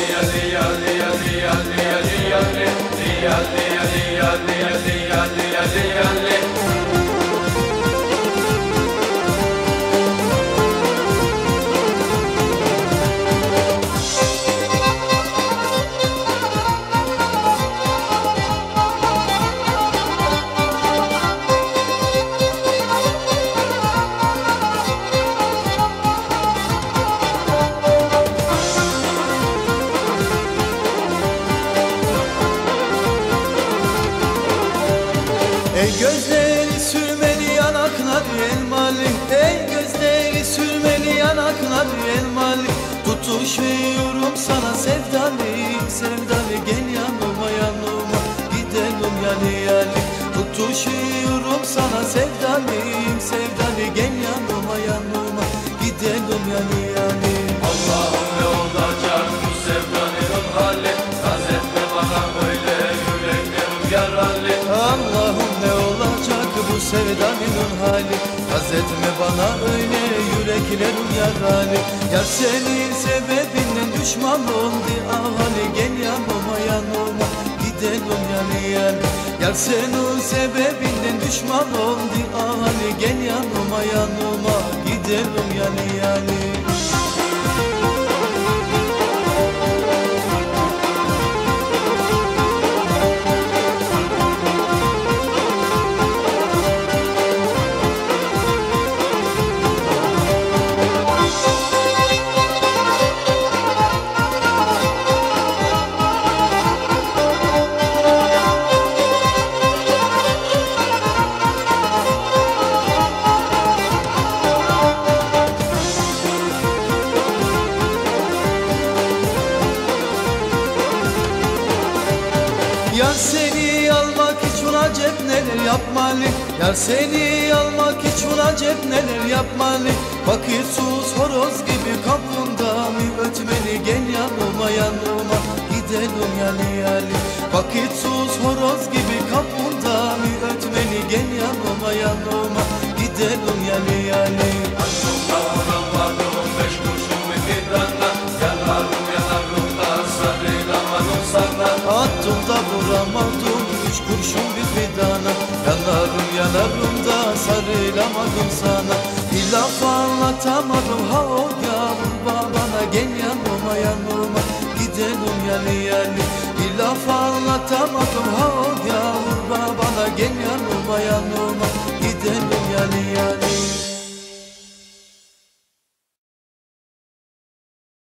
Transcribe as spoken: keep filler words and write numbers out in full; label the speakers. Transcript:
Speaker 1: Ey gözleri sürmeli yanaklar elmalı, ey gözleri sürmeli yanaklar elmalı. Tutuşuyorum sana sevdalı, sevdalı, gel yanıma yanıma, gidelim yani yani. Tutuşuyorum sana sevdalı, sevdalı, gel yanıma yanıma, gidelim yani yani.
Speaker 2: Allah'ım ne olacak bu sevdanın hali, naz etme bana böyle yüreklerim yaralı.
Speaker 1: Allah'ım ne olacak bu sevdanın hali, naz etme bana öyle yüreklerim yaralı. Yar senin sebebinden düşman oldu ahali, gel yanıma yanıma, gidelim yani yani. Yar senin sebebinden düşman oldu ahali, gel yanıma yanıma, gidelim yani yani. Yar seni almak hiç acep neler yapmalı, yar seni almak hiç acep neler yapmalı. Vakitsiz horoz gibi kapında mı ötmeli, gel yanıma yanıma, gidelim yani yani. Vakitsiz horoz gibi kapında mı ötmeli, gel yanıma yanıma, gidelim yani yani.
Speaker 2: Aklımda vuramadım beş kurşun bir fidana, yanarım yanarım da sarılamadım sana.
Speaker 1: Attım da vuramadım üç kurşun bir fidana, yanarım yanarım da sarılamadım sana. Bir laf anlatamadım ha o yavrum babana, gel yanıma yanıma, gidelim yani yani. Bir laf anlatamadım ha o yavrum babana, gel yanıma yanıma, gidelim yani yani.